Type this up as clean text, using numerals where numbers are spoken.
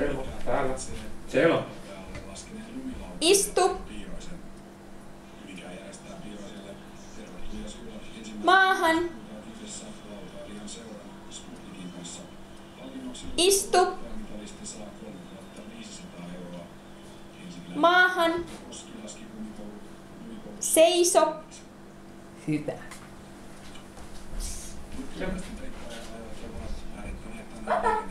Täällä. Siellä on. Istu. Maahan. Istu. Maahan. Seiso. Hyvä. Siellä.